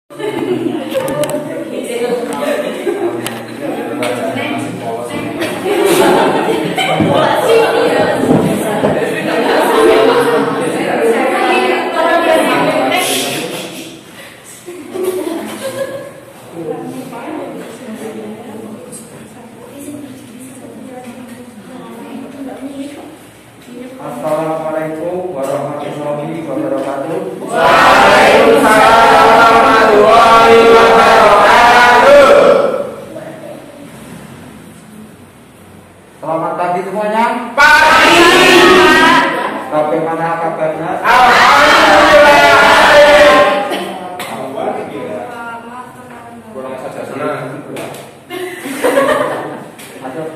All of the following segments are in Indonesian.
Assalamualaikum warahmatullahi wabarakatuh. Waalaikumsalam warahmatullahi wabarakatuh. Selamat pagi semuanya. Pagi. Bagaimana kabarnya? Alhamdulillah. Kurang saja senang. Aduh.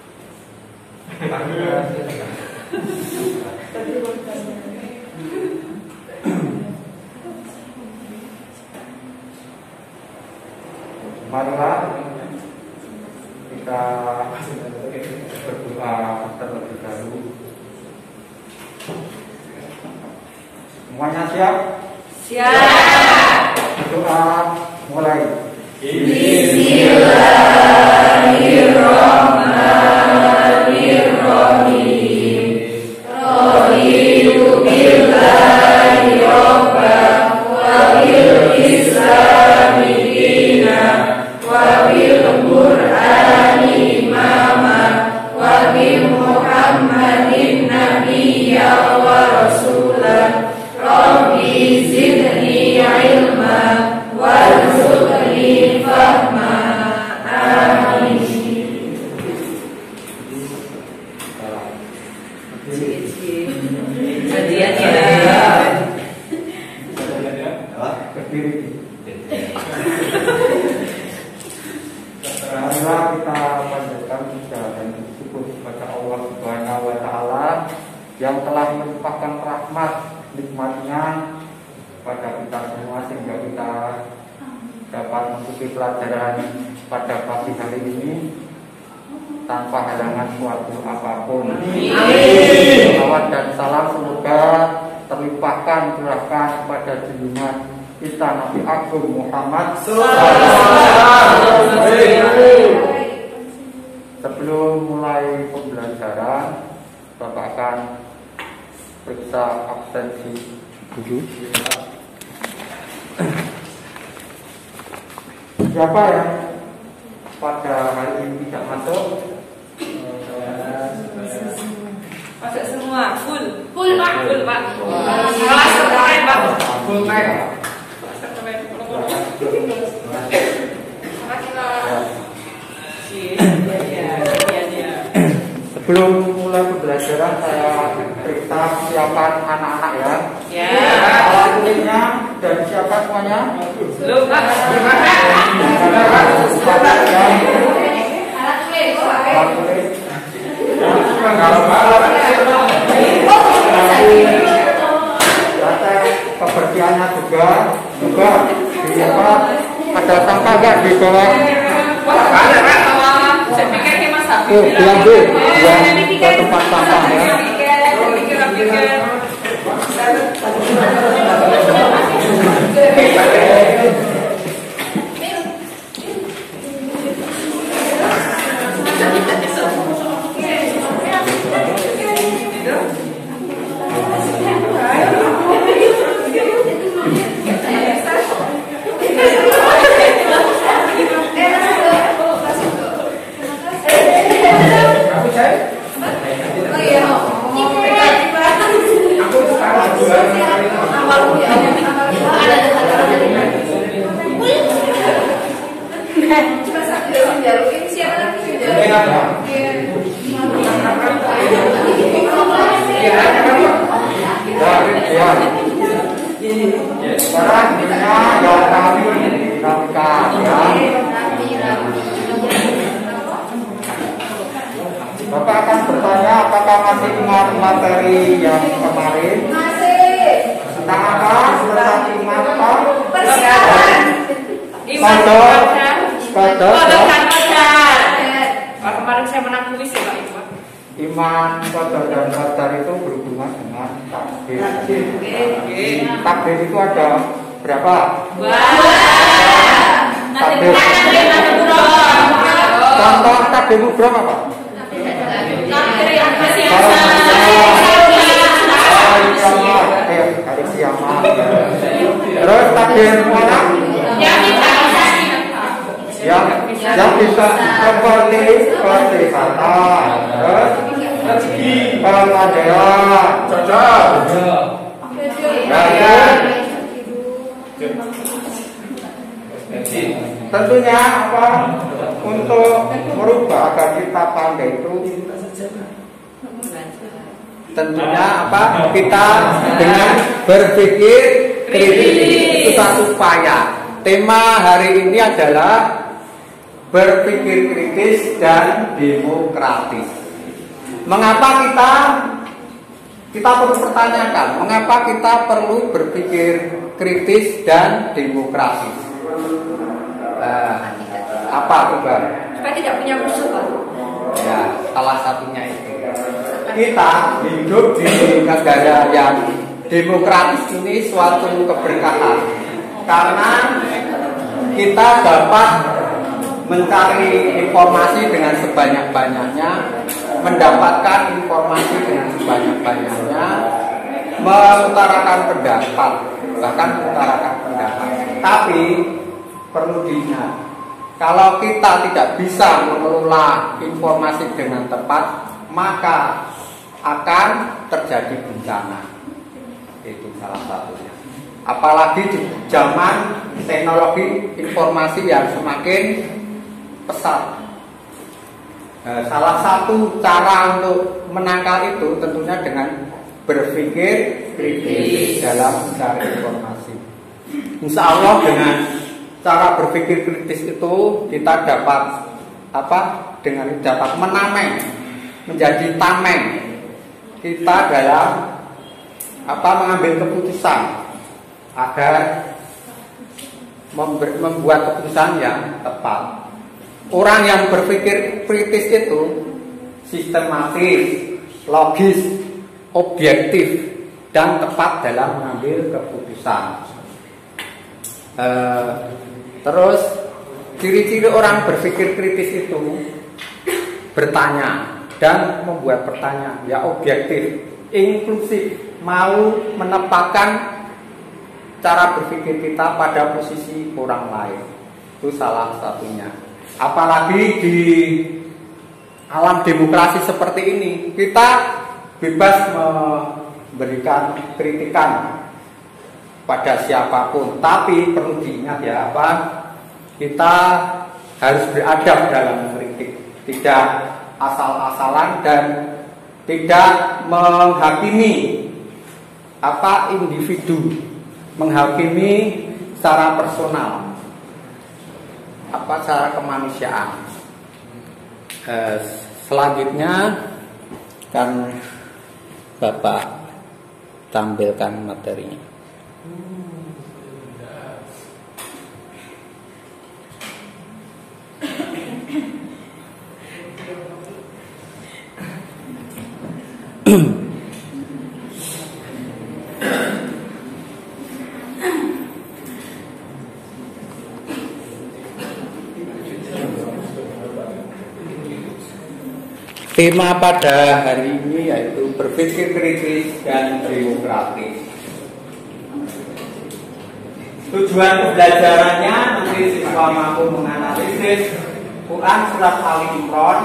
Marilah kita berdoa terlebih dahulu. Semuanya siap? Siap. Berdoa mulai. Bismillahirrahmanirrahim. Raditu billahi robban wa bil islami dinan wa bil qur'ani imaman wa bi muhammadin nabiyyan wa rasulan. Rabbi zidni ilma warzuqni fahma. Amin. Hadiah ya. Berdiri. Marilah kita panjatkan puja dan bersyukur kepada Allah Subhanahu wa Ta'ala yang telah melimpahkan rahmat nikmatnya pada kita semua sehingga kita dapat mengikuti pelajaran pada pagi hari ini tanpa halangan suatu apapun. Amin. Salawat dan salam semoga terlimpahkan curahkan kepada junjungan kita Nabi Agung Muhammad. Sebelum mulai pembelajaran, Bapak akan periksa absensi dulu. Siapa yang pada hari ini tidak masuk? Masuk semua full Pak. Full Pak. Kelas keren Pak. Full naik. Sebelum mulai pembelajaran saya periksa persiapan anak-anak ya. Ya. Alat tulisnya dan siapa semuanya? Belum Pak. Alat tulis. Data kebersihannya juga di apa? Ada sampah nggak di bawah? Ada Pak. Saya pikir ke Mas Habib. Oh, diambil yang ke tempat sampah ya. Sekarang dunia yang kami dinamika ya. Bapak akan bertanya apakah masih ingat materi yang kemarin? Masih. Tentang apa? Tentang iman apa? Persiapan. Kodok. Kemarin saya menang kuis ya Pak itu Pak. Iman, qadar dan qadar itu berhubungan dengan takdir. Oke. Takdir itu ada berapa? Wah. demogram apa? Kali kiamat. Terus takdir mana? Yang bisa seperti kesehatan, terus pengadaan, Cocok. dan tentunya apa untuk merubah agar kita pandai itu tentunya apa kita dengan berpikir kritis itu satu upaya. Tema hari ini adalah berpikir kritis dan demokratis. Mengapa kita perlu pertanyakan mengapa kita perlu berpikir kritis dan demokratis? Apa coba? Supaya tidak punya musuh, Pak. Ya, salah satunya itu. Kita hidup di negara yang demokratis ini suatu keberkahan karena kita dapat mencari informasi dengan sebanyak-banyaknya, mendapatkan informasi dengan sebanyak-banyaknya, mengutarakan pendapat, bahkan mengutarakan pendapat. Tapi perlu diingat, kalau kita tidak bisa mengelola informasi dengan tepat, maka akan terjadi bencana. Itu salah satunya. Apalagi di zaman teknologi informasi yang semakin pesat. Salah satu cara untuk menangkal itu tentunya dengan berpikir kritis dalam mencari informasi. Insya Allah dengan cara berpikir kritis itu kita dapat dapat menameng, menjadi tameng kita dalam mengambil keputusan agar membuat keputusan yang tepat. Orang yang berpikir kritis itu sistematis, logis, objektif, dan tepat dalam mengambil keputusan. Terus ciri-ciri orang berpikir kritis itu bertanya dan membuat pertanyaan, ya objektif, inklusif, mau menempatkan cara berpikir kita pada posisi orang lain. Itu salah satunya. Apalagi di alam demokrasi seperti ini, kita bebas memberikan kritikan pada siapapun, tapi perlu diingat ya kita harus beradab dalam kritik, tidak asal-asalan dan tidak menghakimi individu, menghakimi secara personal, secara kemanusiaan. Selanjutnya kan Bapak tampilkan materinya. Tema pada hari ini yaitu berpikir kritis dan demokratis. Tujuan pembelajarannya nanti siswa mampu menganalisis Quran surat Ali Imran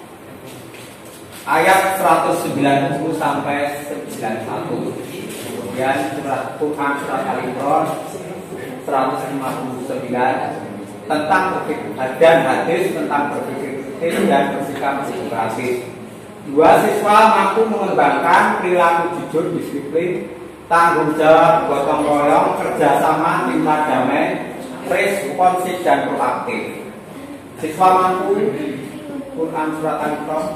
ayat 190 sampai 91. Kemudian Quran surat Ali Imran 159 tentang dan hadis tentang berpikir kritis dan bersikap demokratis. Dua siswa mampu mengembangkan perilaku jujur, disiplin, tanggung jawab, gotong royong, kerjasama, cinta damai, responsif dan proaktif. Siswa mampu Quran surat Al-Imran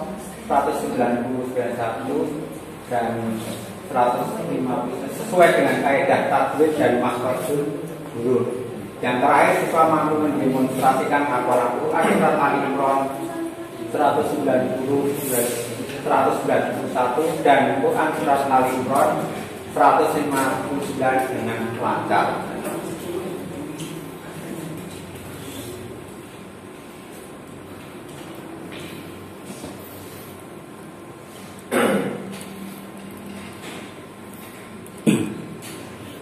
191 dan 150 sesuai dengan kaidah tajwid dan makhrajul huruf. Yang terakhir, siswa mampu mendemonstrasikan hafalan Quran surat Al-Imran 191 dan Quran surat Al-Imran 159 dengan lancar.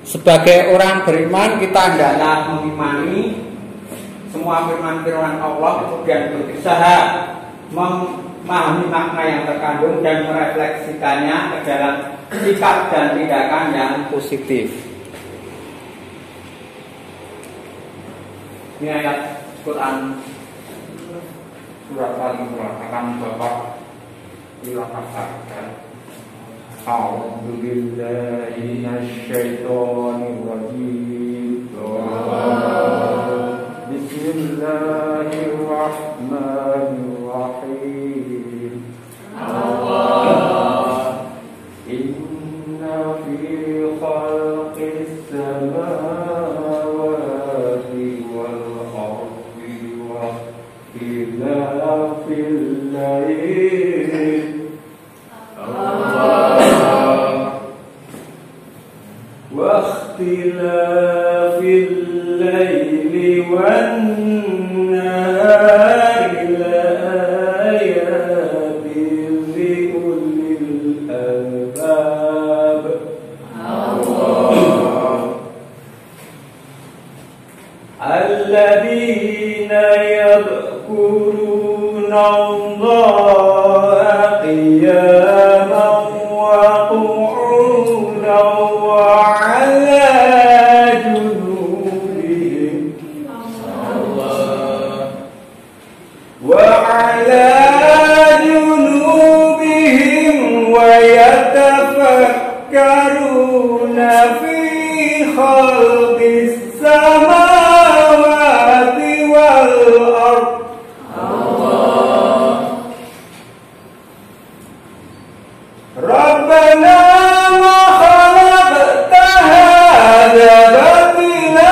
Sebagai orang beriman kita hendaklah mengimani semua firman-firman Allah, kemudian berusaha memahami makna yang terkandung dan merefleksikannya ke dalam sikap dan tindakan yang positif. Ini ayat Quran surat Al-Imran akan Bapak dilaksanakan. A'udzu billahi minasyaitonir rajim. Bismillahirrahmanirrahim. Inna fi khalqis samawati wal ardi wa ikhtilafil lail واختلاف الليل والنهار لآيات لأولي الألباب. الذين يذكرون الله قياما وقعودا وعلى جنوبهم ويتفكرون في خلق السماوات والأرض. ربنا ما خلقت هذا باطلا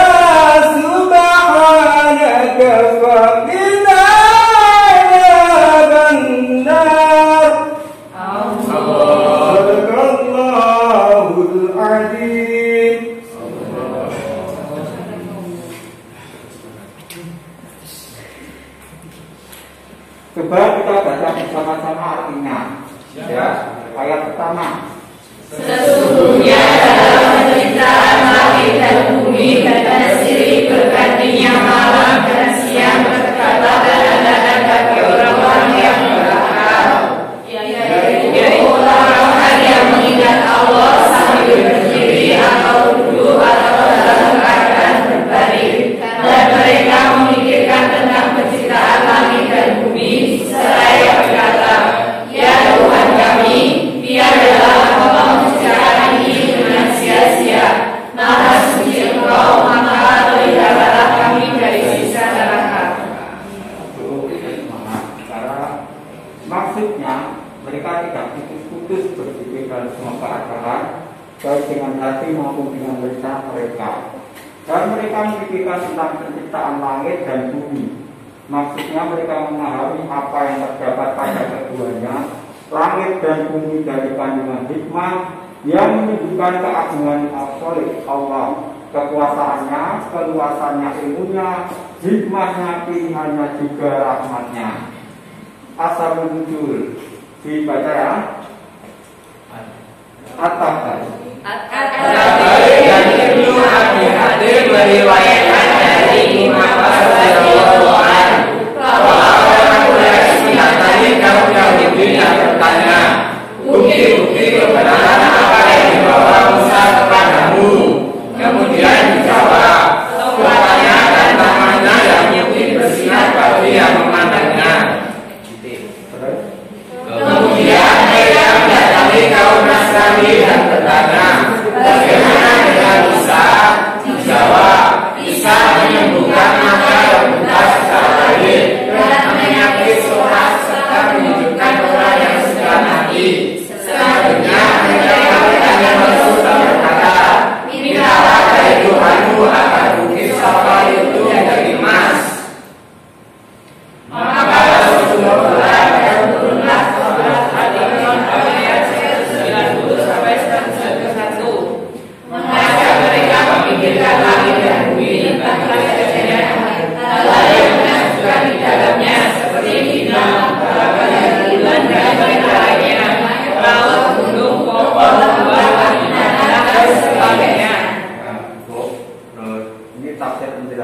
سبحانك فقنا عذاب النار. صدق الله العظيم. Coba kita baca bersama-sama artinya. Ya, ayat pertama. Sesungguhnya dalam penciptaan langit dan bumi dan sirih bergantinya malam dan siang berkata dan bagi orang-orang yang berakal, yaitu orang-orang yang mengingat Allah sambil berdiri atau duduk atau dalam keadaan berbaring, dan mereka memikirkan tentang penciptaan langit dan bumi seraya berkata, ya Tuhan kami, biarlah Engkau menciptakan ini dengan sia-sia. Maha suci Engkau, maka peliharalah kami dari siksa neraka. Maksudnya mereka tidak putus-putus berpikir dalam semua keadaan, baik dengan hati maupun dengan lisan mereka. Dan mereka memikirkan tentang penciptaan langit dan bumi. Maksudnya mereka memahami apa yang terdapat pada keduanya, langit dan bumi dari kandungan hikmah yang menunjukkan keagungan Allah, kekuasaannya, keluasannya ilmunya, hikmahnya, pilihannya, juga rahmatnya. Asal muncul dibaca ya. Dan Ibnu Abi Hatim meriwayatkan dari Imam As-Sadiq bahwa orang Quraisy mendatangi kaum Yahudi yang bertanya, bukti-bukti kebenaran apa yang dibawa Musa kepadamu? Kemudian dijawab, rupanya dan namanya yang putih bersinar bagi yang memandangnya. Kemudian mereka mendatangi kaum Nasrani dan bertanya, bagaimana dengan Isa? Dijawab, Isa menyembuhkan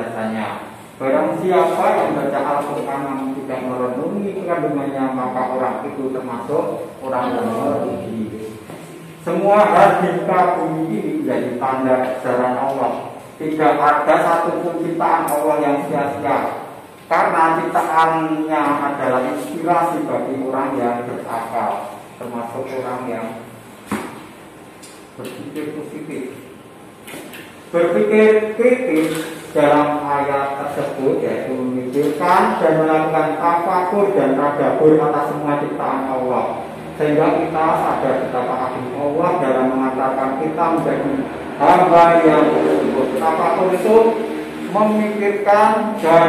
biasanya. Barang siapa yang baca Al-Quran namun tidak merenungi kandungannya, maka orang itu termasuk orang yang merugi. Semua hal di muka bumi ini menjadi tanda kebesaran Allah. Tidak ada satupun ciptaan Allah yang sia-sia, karena ciptaannya adalah inspirasi bagi orang yang berakal, termasuk orang yang berpikir positif. Berpikir kritis dalam ayat tersebut yaitu memikirkan dan melakukan tafakur dan tadabbur atas semua ciptaan Allah, sehingga kita sadar betapa agung Allah dalam mengatakan kita menjadi hamba yang tersebut. Tafakur itu memikirkan dan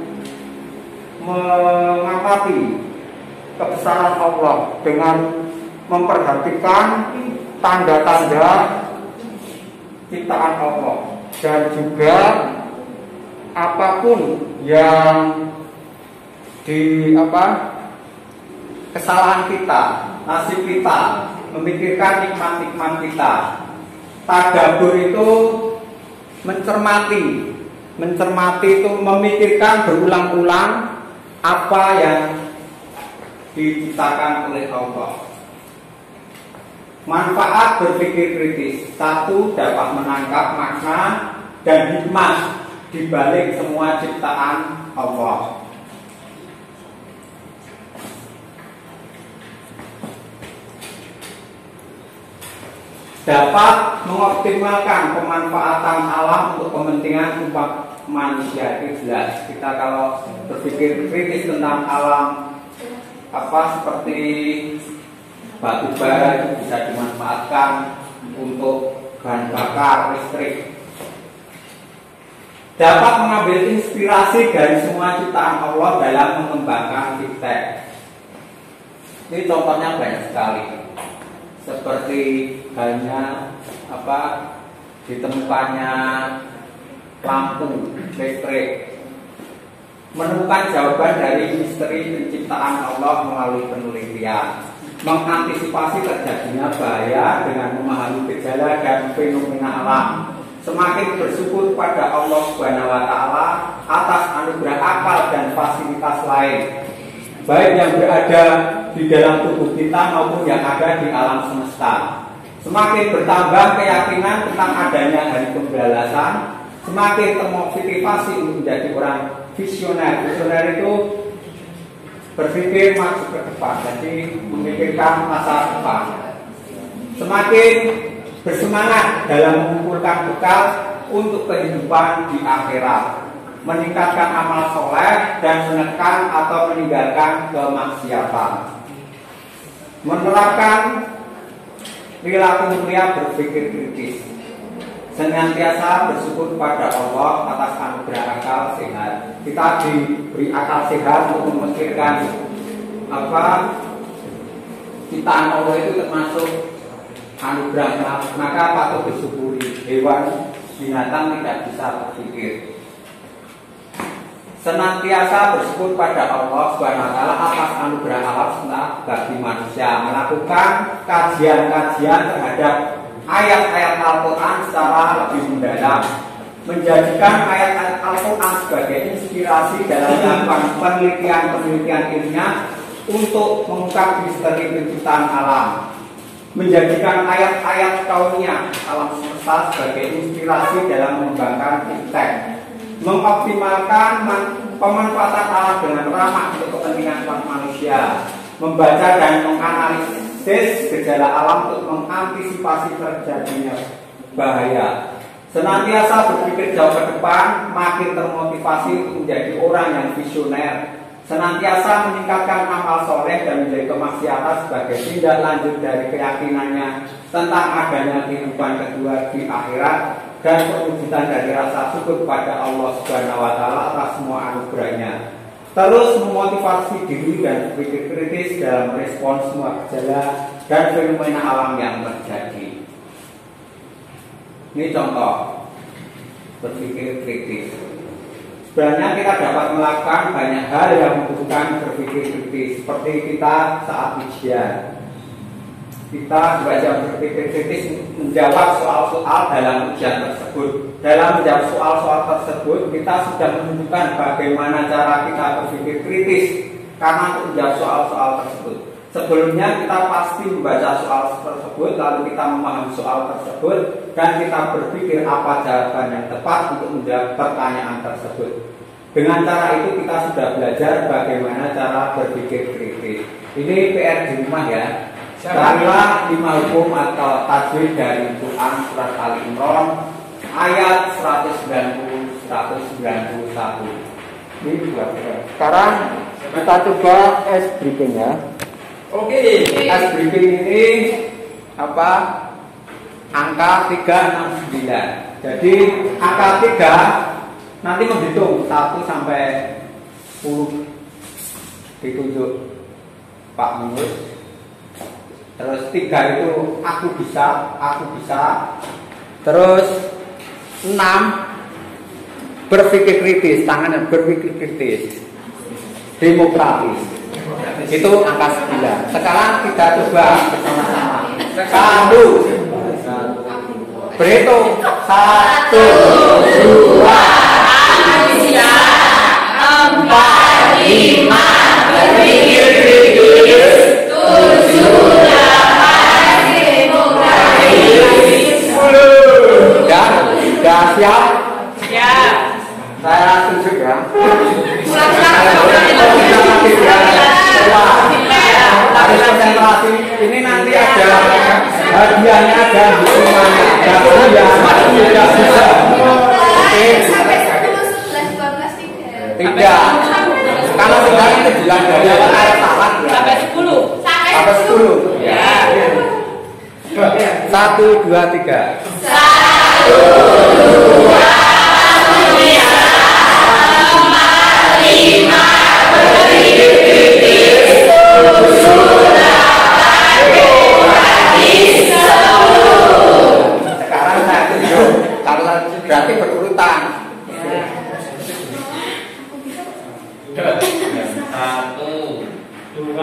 mengamati kebesaran Allah dengan memperhatikan tanda-tanda ciptaan Allah, dan juga apapun yang kesalahan kita, nasib kita, memikirkan nikmat-nikmat kita. Tadabbur itu mencermati itu memikirkan berulang-ulang apa yang diciptakan oleh Allah. Manfaat berpikir kritis: satu, dapat menangkap makna dan hikmah di balik semua ciptaan Allah. Dapat mengoptimalkan pemanfaatan alam untuk kepentingan umat manusia. Itu jelas. Kita kalau berpikir kritis tentang alam, seperti batu bara itu bisa dimanfaatkan untuk bahan bakar listrik. Dapat mengambil inspirasi dari semua ciptaan Allah dalam mengembangkan fintech. Ini contohnya banyak sekali. Seperti halnya ditemukannya lampu listrik, menemukan jawaban dari misteri penciptaan Allah melalui penelitian, mengantisipasi terjadinya bahaya dengan memahami gejala dan fenomena alam, semakin bersyukur pada Allah Subhanahu wa Ta'ala atas anugerah akal dan fasilitas lain, baik yang berada di dalam tubuh kita maupun yang ada di alam semesta. Semakin bertambah keyakinan tentang adanya hari pembalasan, semakin termotivasi untuk menjadi orang visioner. Visioner itu berpikir maju ke depan, jadi memikirkan masa depan. Semakin bersemangat dalam mengumpulkan bekal untuk kehidupan di akhirat, meningkatkan amal soleh dan menekan atau meninggalkan kemaksiatan. Menerapkan perilaku mulia berpikir kritis, senantiasa bersyukur kepada Allah atas anugerah akal sehat. Kita diberi akal sehat untuk memikirkan ciptaan Allah itu termasuk anugerah, maka patut disyukuri. Hewan, binatang tidak bisa berpikir. Senantiasa bersyukur pada Allah Subhanahu wa Ta'ala atas anugerah alam semesta bagi manusia, melakukan kajian-kajian terhadap ayat-ayat Al-Quran secara lebih mendalam, menjadikan ayat-ayat Al-Quran sebagai inspirasi dalam melakukan penelitian-penelitian ilmiah untuk mengungkap misteri penciptaan alam, menjadikan ayat-ayat kauniyah alam semesta sebagai inspirasi dalam mengembangkan fintech, mengoptimalkan pemanfaatan alam dengan ramah untuk kepentingan umat manusia, membaca dan menganalisis gejala alam untuk mengantisipasi terjadinya bahaya, senantiasa berpikir jauh ke depan, makin termotivasi untuk menjadi orang yang visioner, senantiasa meningkatkan amal soleh dan menjadi kemaksiatan sebagai tindak lanjut dari keyakinannya tentang adanya kehidupan kedua di akhirat, dan perwujudan dari rasa syukur kepada Allah Subhanahu wa Ta'ala atas semua anugerahnya. Terus memotivasi diri dan berpikir kritis dalam merespon semua gejala dan fenomena alam yang terjadi. Ini contoh berpikir kritis. Sebenarnya kita dapat melakukan banyak hal yang membutuhkan berpikir kritis, seperti kita saat ujian. Kita belajar berpikir kritis menjawab soal-soal dalam ujian tersebut. Dalam menjawab soal-soal tersebut, kita sudah menunjukkan bagaimana cara kita berpikir kritis karena untuk menjawab soal-soal tersebut. Sebelumnya kita pasti membaca soal tersebut, lalu kita memahami soal tersebut, dan kita berpikir apa jawaban yang tepat untuk menjawab pertanyaan tersebut. Dengan cara itu kita sudah belajar bagaimana cara berpikir kritis. Ini PR di rumah ya. Carilah 5 hukum atau tajwid dari Quran surat Ali Imran ayat 190-191. Ini dua. Sekarang kita coba S briefing ya. Oke, as briefing ini apa? Angka 369. Jadi angka 3 nanti menghitung 1 sampai 10 ditunjuk Pak Munus. Terus 3 itu aku bisa. Terus 6 berpikir kritis, tangannya berpikir kritis. Demokratis. Itu angka 9. Sekarang kita coba bersama-sama. 1 berhitung 1 2 3 4 5 berpikir kritis 7 8 demokratis 10. Sudah siap? Siap. Saya tunjuk ya. Harus konsentrasi. Ini nanti ada hadiahnya, ada hukumannya, ada tidak bisa. Oke. Sampai 10, 11, 12, 3. Tidak. Kalau tidak itu bilang dari awal salah. Sampai 10. Sampai 10. Ya. 1 2 3. 1 2 Sekarang saya tunjuk. Kalau berarti berurutan. 1 2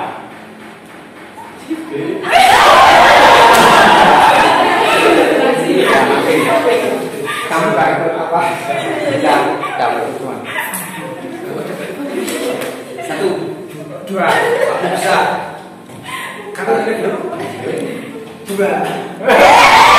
Kamu gak ikut apa? Tidak berhubungan. 1 2 aku bisa. Kata tadi dulu. 2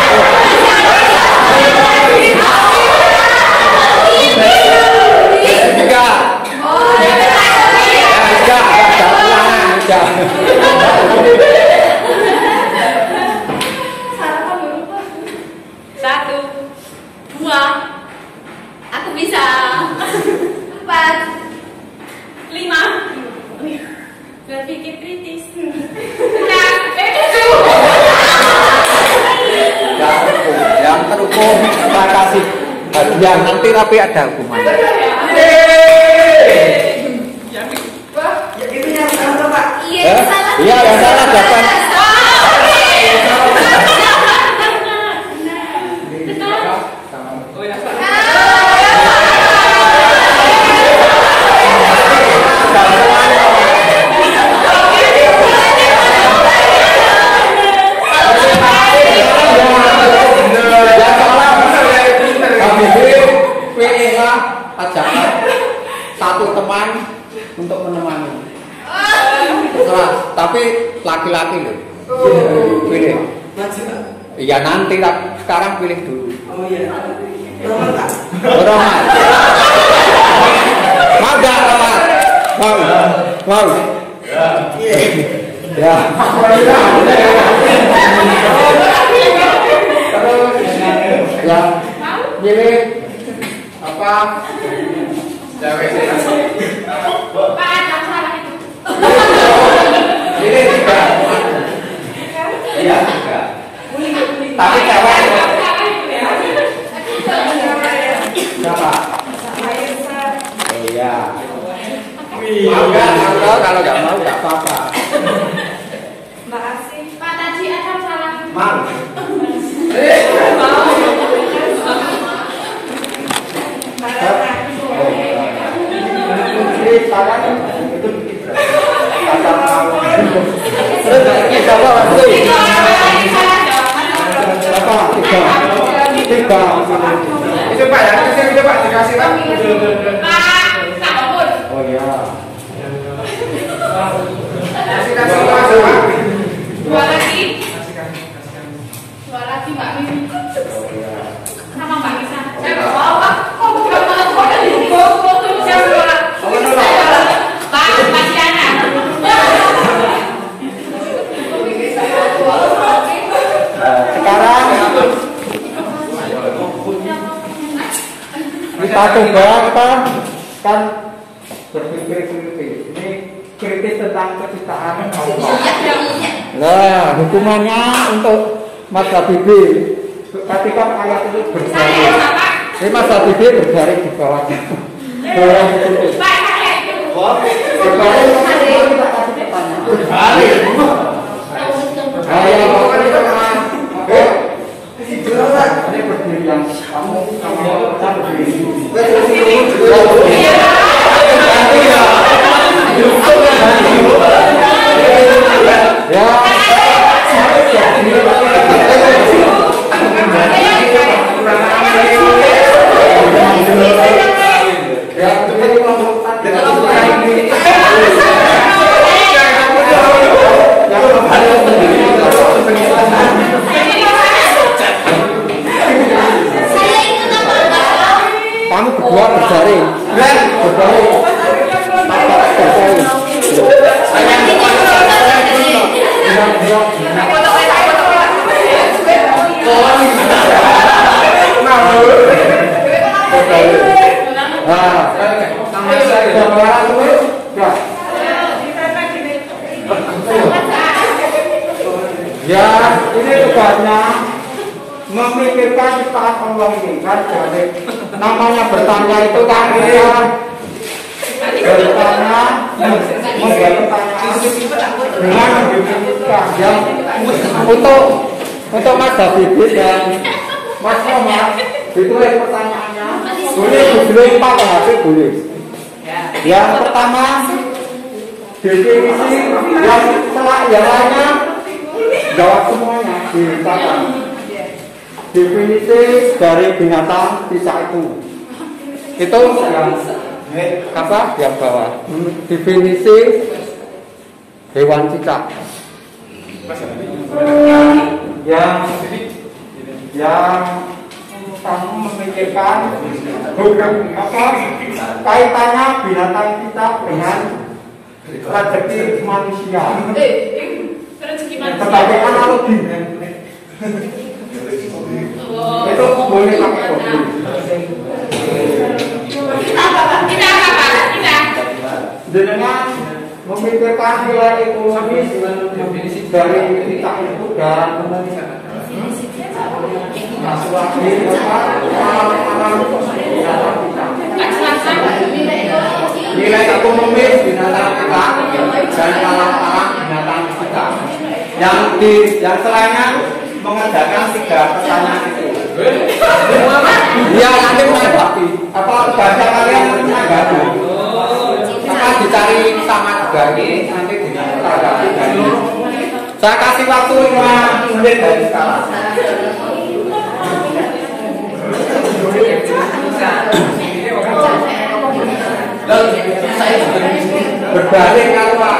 Aku bisa. 4 5 berpikir kritis. 6 Yang terhukum saya kasih hadiah nanti tapi ada hukumannya. Iya, salah. Iya, yang salah jawaban. Ajakan satu teman untuk menemani. Terserah, tapi laki-laki loh. Pilih. Iya nanti, sekarang pilih dulu. Oh iya. Roman. Mau gak Roman? Mau. Ya. Terus ya pilih apa? Cewek Pilih 3. Iya 3. Tapi cewek. Siapa? Oh iya. Mau nggak? Kalau nggak mau nggak apa-apa. Makasih. Pak tadi ada salah. Mau. Tiga. Itu Pak, yang kecil itu Pak dikasih Pak. Pak, tak ampun. Oh iya. Kasih Pak. Dua lagi. Dua lagi Mbak Mimi. Oh iya. Sama Mbak Nisa. Saya bawa Pak. Oh, bukan malah kok ada di bawah tuh. Saya bawa. Pak, Mbak Siana. Sekarang kita coba apa kan berpikir kritis. Ini kritis tentang penciptaan Allah. Nah, hukumannya untuk Mas Habibi ketika ayat itu berbaring. Ini Mas Habibi berbaring di bawahnya. Berbaring itu. Pak, saya itu. Berbaring kita kasih pertanyaan. Berbaring. Ayo, ini berdiri yang kamu berdiri. Ya. Kamu berdua berjaring. Berjaring. Ya, ini tugasnya memikirkan ciptaan Allah ini kan. Jadi namanya bertanya itu kan bertanya membuat pertanyaan dengan mendefinisikan yang untuk Mas Habibi dan Mas Muhammad ditulis pertanyaannya boleh ditulis pakai HP boleh. Yang pertama definisi, yang setelah yang lainnya jawab semuanya dikatakan. Definisi dari binatang cicak itu yang apa yang bawah. Definisi hewan cicak yang kamu memikirkan bukan apa kaitannya binatang cicak dengan rezeki manusia sebagai analogi. Itu boleh pakai kopi. Dengan memikirkan nilai ekonomis dari kita itu dan nilai ekonomis binatang kita dan alam binatang kita. Yang selainnya mengerjakan 3 pertanyaan itu. Ya nanti menanggapi. Apa baca kalian menanggapi? Apa dicari sama 3 ini nanti ditanggapi dari. Saya kasih waktu 5 menit dari sekarang. Berbalik kawan.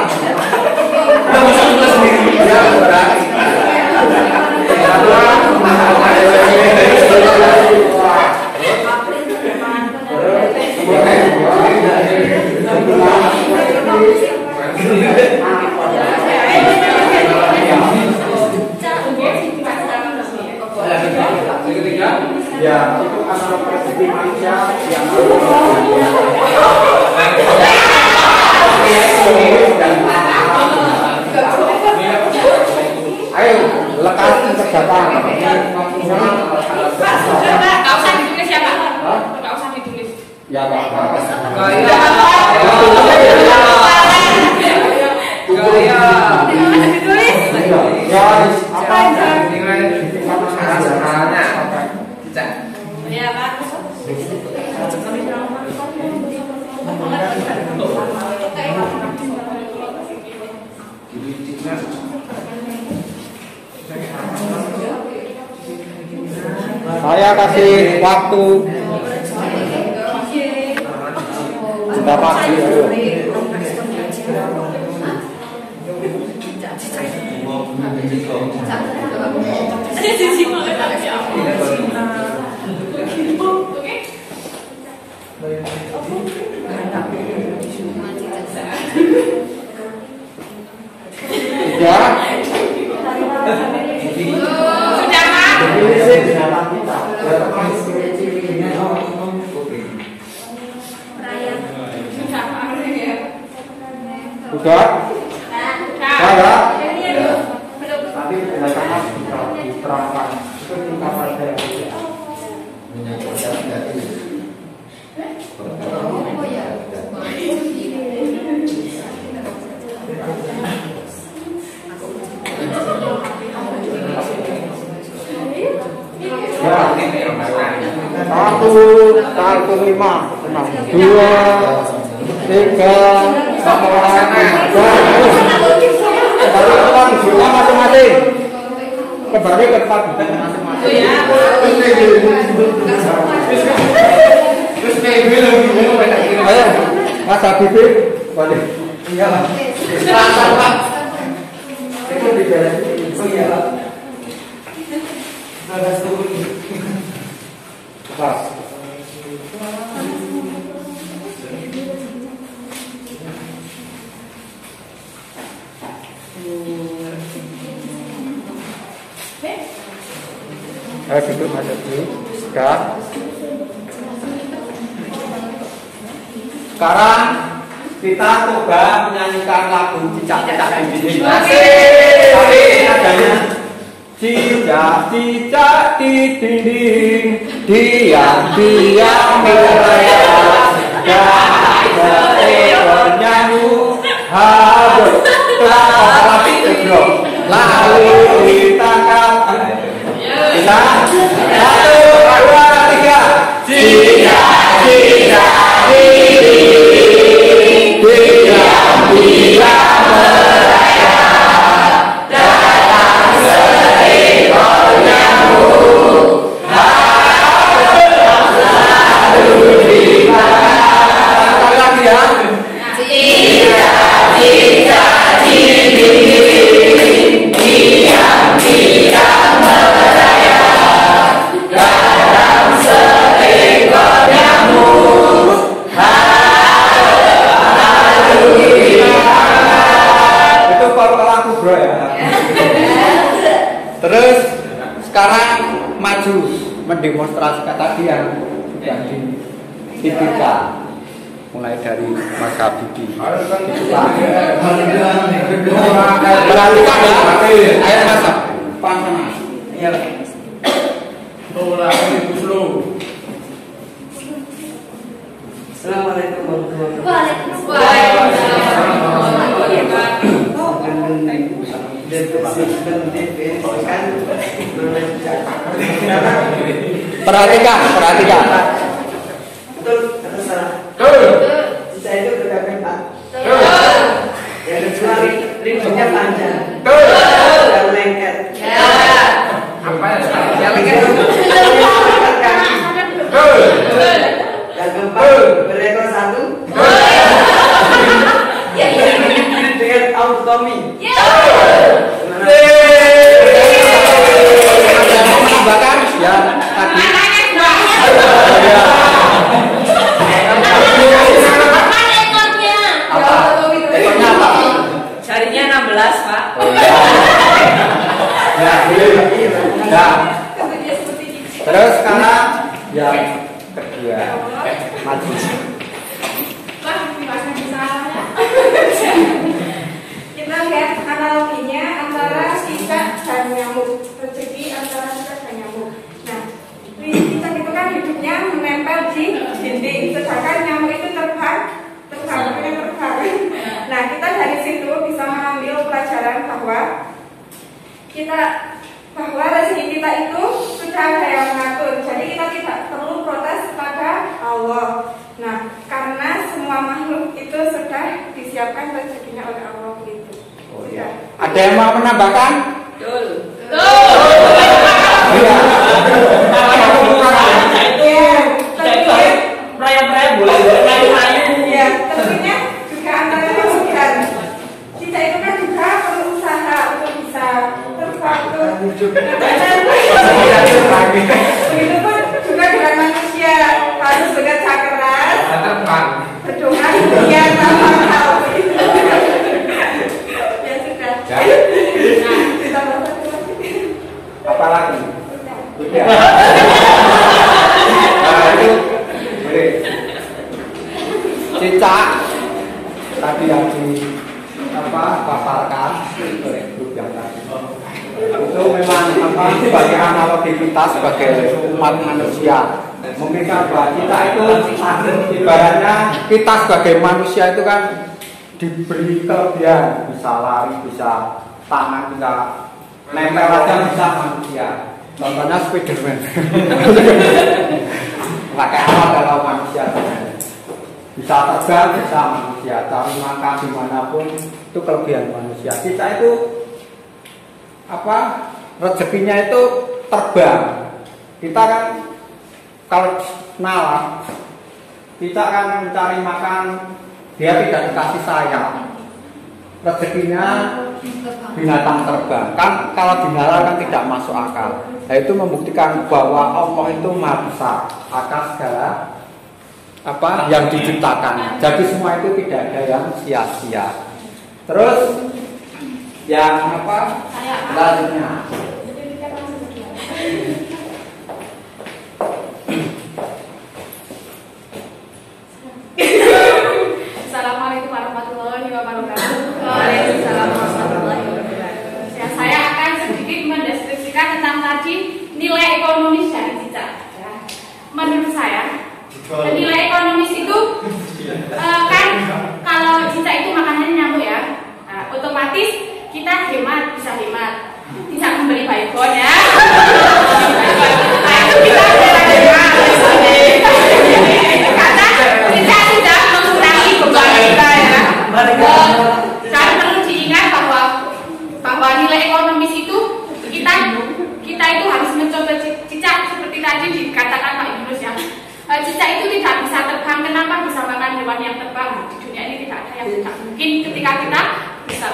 Ya berbalik. Ya, itu antara persepsi manusia yang ayo lekas senjata. Gak usah ditulis ya Pak. Gak usah ditulis. Ya Pak. Ya apa? Ya Pak. Saya saya kasih waktu sebentar lagi. Ayo. Sudah? Saya? Tadi belakangan bisa diterangkan. Itu tingkat saja. Satu lima, dua, tiga, sama lagi. Kembali masing-masing. Kembali ke tempat masing-masing. Ayo, Mas Habibie, balik. Iyalah. Itu di jalan. Oh iyalah. Bagas turun. Pas. Ayo duduk Mas Habibie. Sekarang kita coba menyanyikan lagu Cicak-Cicak di dinding. Adanya cicak-cicak di dinding, diam-diam merayap, dan seekor nyamuk habis telah tegrok, lalu ditangkap. Kita 1, 2, 3. Cicak-cicak di dinding, diam-diam merayap, datang seekor nyamuk, habis lalu ditangkap. Sekali lagi ya. Cicak-cicak di dinding, diam-diam merayap, datang seekor nyamuk, lalu ditangkap. Itu kalau lagu bro ya. Terus sekarang maju mendemonstrasikan tadi yang sudah dititipkan, mulai dari Mas Habibie. Perhatikan ya. Ayo Mas, panas. Iya. Assalamualaikum warahmatullahi Perhatikan. Betul atau salah? Sisa itu berkaitan Pak. Yang kedua ringnya panjang. Dan lengket. Apa ya? Yang lengket kaki. Dan keempat berekor satu. Dengan autonomi. Menambahkan ya tadi. Ekornya apa? Jarinya 16, Pak. Ya, ya. Terus sekarang yang kedua maju. Kita lihat analoginya antara cicak dan nyamuk, rezeki antara cicak dan nyamuk. Nah, cicak itu kan hidupnya menempel di dinding, sedangkan nyamuk itu terbang. Nah, kita dari situ bisa mengambil pelajaran bahwa rezeki kita itu sudah ada yang mengatur. Jadi kita tidak perlu protes kepada Allah. Nah, karena semua makhluk itu sudah disiapkan rezekinya oleh Allah gitu. Oh, iya. Ada yang mau menambahkan? Betul. Iya. tentunya juga antara kemudian cicak itu kan juga perlu usaha untuk bisa terbang begitu pun juga dengan manusia harus bekerja keras berdoa ya sama hal ya sudah nah kita apa lagi? Udah. Nah, itu boleh. Cicak tadi yang paparkan oleh grup yang tadi. Itu memang sebagai analogi kita sebagai umat manusia. Memberikan bahwa kita itu ibaratnya kita sebagai manusia itu kan diberi kelebihan, bisa lari, bisa tangan, bisa nempel aja bisa manusia. Contohnya Spiderman. Pakai awal kalau manusia bisa terbang, bisa manusia cari makan dimanapun, itu kelebihan manusia. Kita itu rezekinya itu terbang. Kita kan kalau nalar, kita kan mencari makan, dia tidak dikasih sayap. Rezekinya binatang terbang. Kan kalau dinalar kan tidak masuk akal. Nah, itu membuktikan bahwa Allah itu Maha Besar atas segala yang diciptakan. Jadi semua itu tidak ada yang sia-sia. Terus yang selanjutnya. Assalamualaikum warahmatullahi wabarakatuh. Waalaikumsalam warahmatullahi wabarakatuh. Ya, saya akan sedikit mendeskripsikan tentang tadi nilai ekonomis dari cicak. Ya. Menurut saya, nilai ekonomis itu kan kalau cicak itu makanannya nyamuk ya, nah, otomatis kita bisa hemat, tidak membeli baygon ya. Nah, itu kita hemat. Karena cicak tidak mengurangi beban kita ya. Dan perlu diingat bahwa nilai ekonomis itu kita itu harus mencoba cicak seperti tadi dikatakan Pak Yunus ya. Cicak itu tidak bisa terbang. Kenapa bisa makan hewan yang terbang? Di dunia ini tidak ada yang tidak mungkin ketika kita bisa.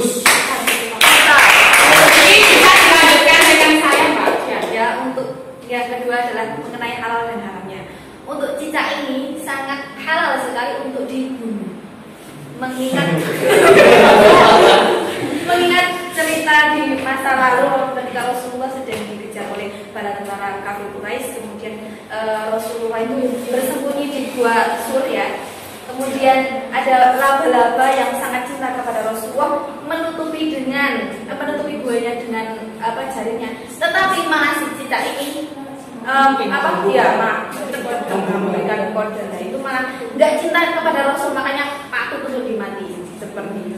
Jadi bisa dilanjutkan dengan saya Pak. Ya, untuk yang kedua adalah mengenai halal dan haramnya. Untuk cicak ini sangat halal sekali untuk dibunuh. Mengingat cerita di masa lalu ketika Rasulullah sedang dikejar oleh para tentara kafir Quraisy, kemudian Rasulullah itu bersembunyi di gua Sur ya. Kemudian ada laba-laba yang sangat cinta kepada Rasulullah menutupi buahnya dengan jarinya. Tetapi malah si cicak ini memberikan kode, nah itu malah nggak cinta kepada Rasul, makanya patut untuk dimati seperti itu.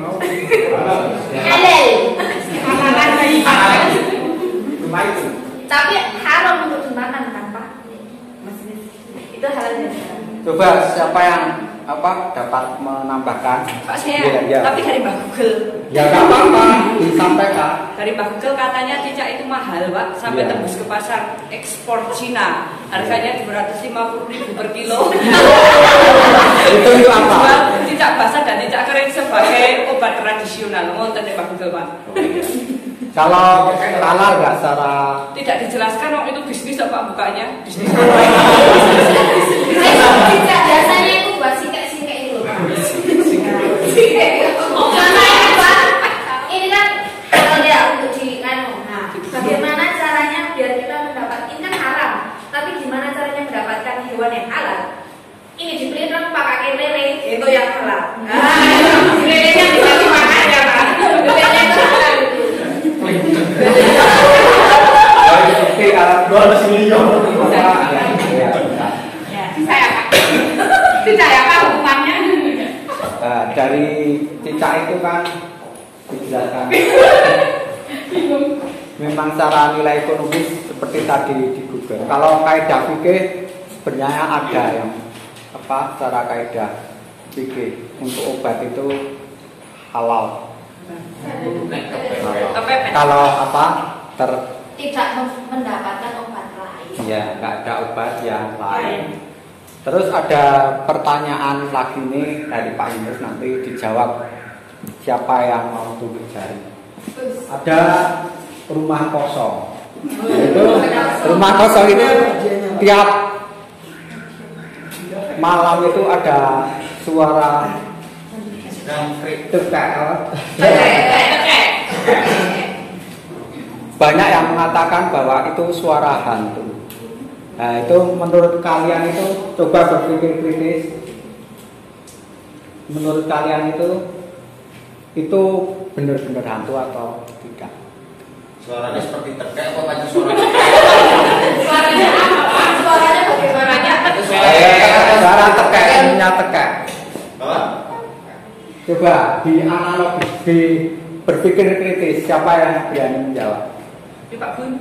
Tapi haram untuk dimakan kan Pak? Itu halalnya. Coba siapa yang dapat menambahkan? Pak saya, ya. Tapi dari Mbak Google. Ya nggak apa-apa, disampaikan. Dari Mbak Google katanya cicak itu mahal Pak, sampai tembus ke pasar ekspor Cina. Harganya 250.000 per kilo. Itu apa? Jual cicak basah dan cicak kering sebagai obat tradisional. Mau tanya Mbak Google Pak. Kalau halal nggak secara tidak dijelaskan waktu itu bisnis Pak bukanya. Bisnis. Cicak biasanya itu buat sikat-sikat itu loh Pak. Contohnya Pak, ini kan kalau dia untuk bagaimana caranya biar kita mendapatkan, ini kan haram, tapi gimana caranya mendapatkan hewan yang halal? Ini dipelihara pakai lele, itu yang halal. Lelenya bisa dimakan ya Pak. Lelenya itu halal. Oke, kalau 200 miliar. Saya Pak. Tidak ya Pak hukumannya. Dari cicak itu kan dijelaskan. Memang secara nilai ekonomis seperti tadi di Google. Kalau kaidah fikih sebenarnya ada yang secara kaidah fikih untuk obat itu halal. Kalau tidak mendapatkan obat lain. Ya, nggak ada obat yang lain. Terus ada pertanyaan lagi nih dari Pak Yunus, nanti dijawab siapa yang mau tunjuk jari. Ada rumah kosong. Itu rumah kosong itu tiap malam itu ada suara tekek. Banyak yang mengatakan bahwa itu suara hantu. Nah, itu menurut kalian itu coba berpikir kritis. Menurut kalian itu benar-benar hantu atau tidak? Suaranya seperti tekek apa macam suaranya? Suaranya apa? Suaranya bagaimana? Suara tekek, punya tekek. Apa? Coba dianalogi, berpikir kritis. Siapa yang berani menjawab? Pak Bun.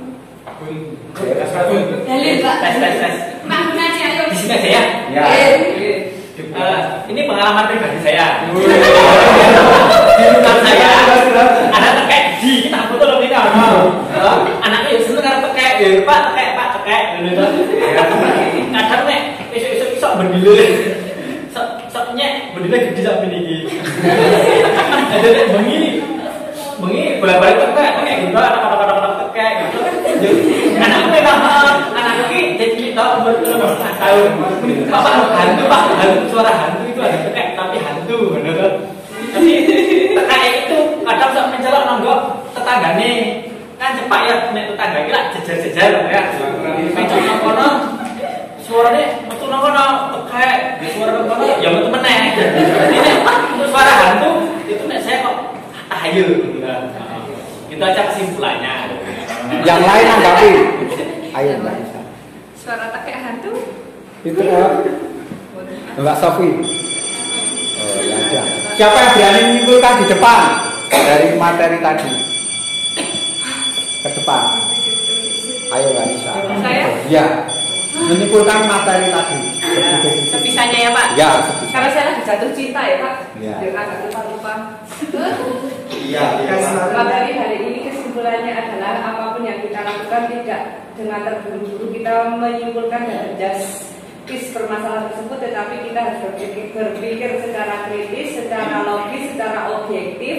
Dalil, Pak. Tes. Pak Bun aja, ayo. Di sini aja ya. Ya. Ini pengalaman pribadi saya. Di rumah saya ada tekek di kita foto loh ini. Anaknya ya seneng karo tekek. Ya Pak tekek. Kadang nek esuk-esuk bendile. Sok-soknya bendile gede sak meniki. Ada nek bengi bolak-balik tekek gitu anak-anak tekek gitu. Anakku memang anakku ini jadi kita umur 15 tahun. Bapak hantu Pak, suara hantu itu ada tekek tapi hantu, bener. Tapi tekek itu kadang sok mencelok nonggok tetanggane. Kan cepak ya nek tetangga iki lak jejer-jejer ya. Mencelok kono suarane metu nang kono tekek, suara kono ya metu meneh. Jadi nek untuk suara hantu itu nek saya kok tahayul gitu. Itu aja kesimpulannya. Yang lain anggapi. Ayo Mbak Isa. Suara tekek hantu. Itu Mbak Sofi. Oh ya ada. Siapa yang berani menyimpulkan di depan dari materi tadi? Ke depan. Ayo Mbak Isa. Saya? Ya. Menyimpulkan materi tadi. Sebisanya ya Pak. Ya. Karena saya lagi jatuh cinta ya Pak. Ya. Agak lupa-lupa. Iya. Materi hari ini kesimpulannya adalah apapun yang kita lakukan tidak dengan terburu-buru kita menyimpulkan dan drastis permasalahan tersebut, tetapi kita harus berpikir secara kritis, secara logis, secara objektif.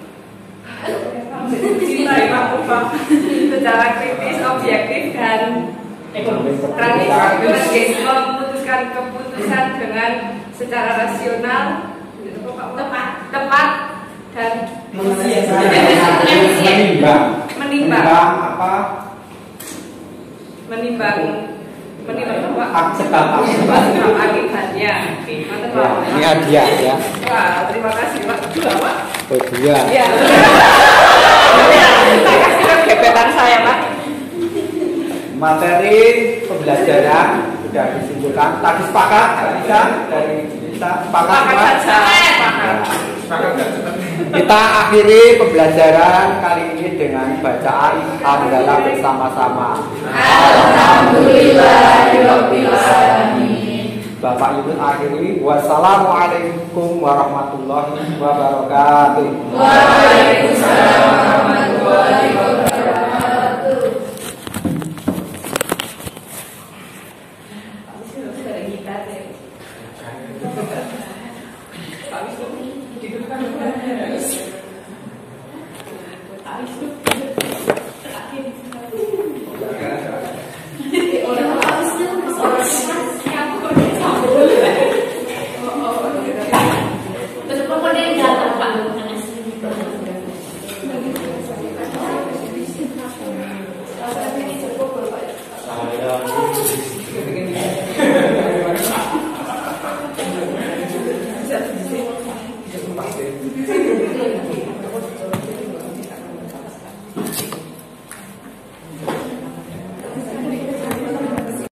Cinta ya Pak, secara kritis, objektif dan memutuskan keputusan dengan secara rasional, tepat dan menimbang apa? Menimbang apa? Sebab akibatnya. Mantap Pak. Ini hadiah ya. Wah, terima kasih Pak. Pak. Oh dia. Iya. Saya kasih gebetan saya Pak. Materi pembelajaran sudah disimpulkan. Tadi sepakat bisa dari kita sepakat Sepakat. Kita akhiri pembelajaran kali ini dengan bacaan hamdalah bersama-sama. Alhamdulillahirabbil alamin. Bapak Ibu akhiri. Wassalamualaikum warahmatullahi wabarakatuh. Waalaikumsalam warahmatullahi wabarakatuh. Pak Wisnu.